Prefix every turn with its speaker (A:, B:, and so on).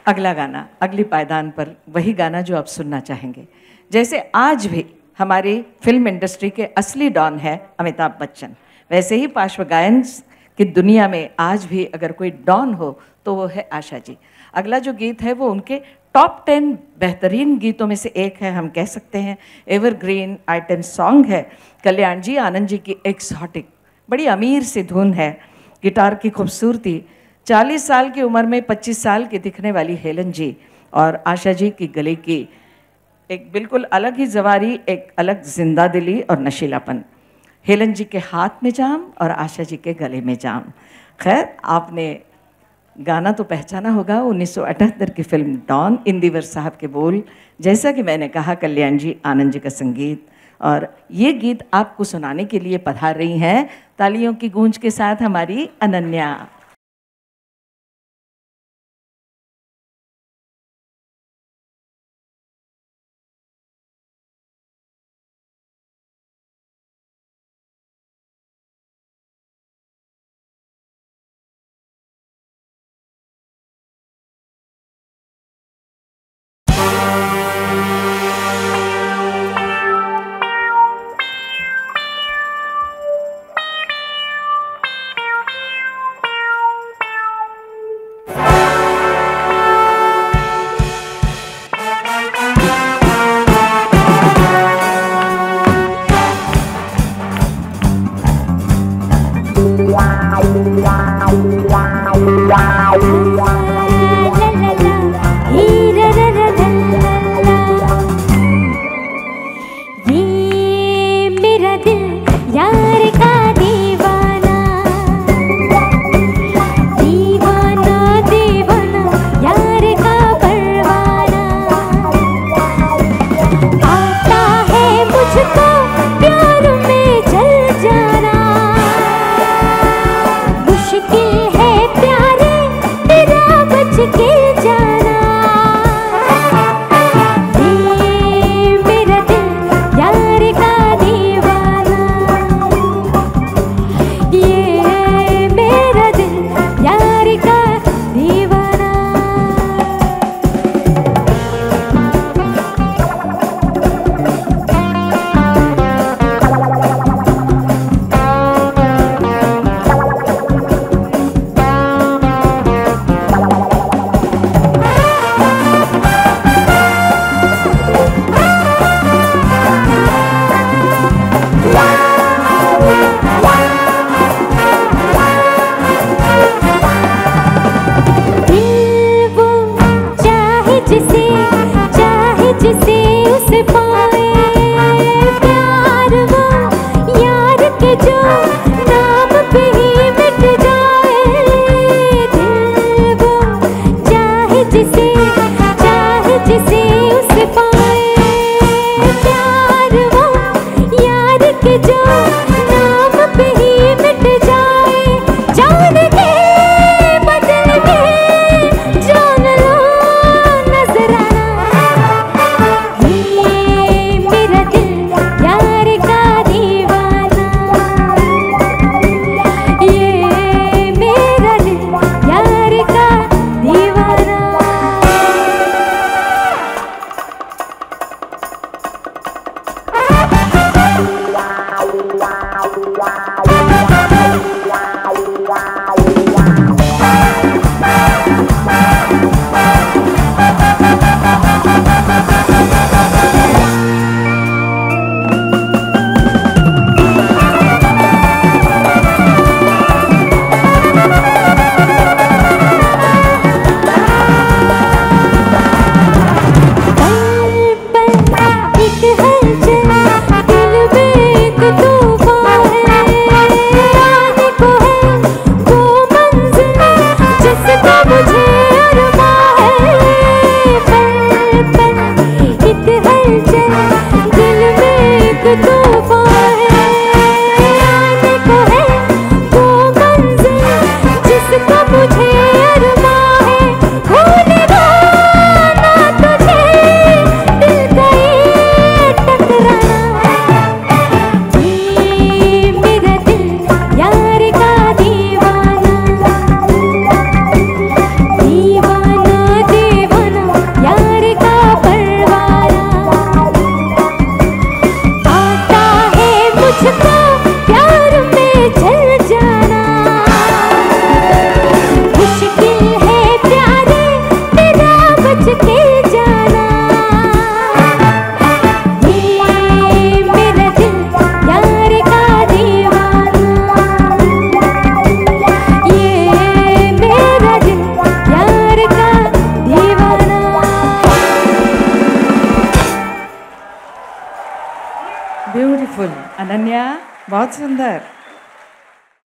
A: अगला गाना, अगली पायदान पर वही गाना जो आप सुनना चाहेंगे। जैसे आज भी हमारी फिल्म इंडस्ट्री के असली डॉन है अमिताभ बच्चन, वैसे ही पार्श्व गायन की दुनिया में आज भी अगर कोई डॉन हो तो वो है आशा जी। अगला जो गीत है वो उनके टॉप 10 बेहतरीन गीतों में से एक है, हम कह सकते हैं एवरग्रीन आइटम सॉन्ग है। कल्याण जी आनंद जी की एक्सॉटिक बड़ी अमीर सी धुन है, गिटार की खूबसूरती, 40 साल की उम्र में 25 साल की दिखने वाली हेलन जी और आशा जी की गले की एक बिल्कुल अलग ही जवारी, एक अलग जिंदा दिली और नशीलापन। हेलन जी के हाथ में जाम और आशा जी के गले में जाम। खैर, आपने गाना तो पहचाना होगा, 1978 की फिल्म डॉन, इंदिवर साहब के बोल, जैसा कि मैंने कहा कल्याण जी आनंद जी का संगीत। और ये गीत आपको सुनाने के लिए पधार रही हैं तालियों की गूंज के साथ हमारी अनन्या। बहुत सुंदर।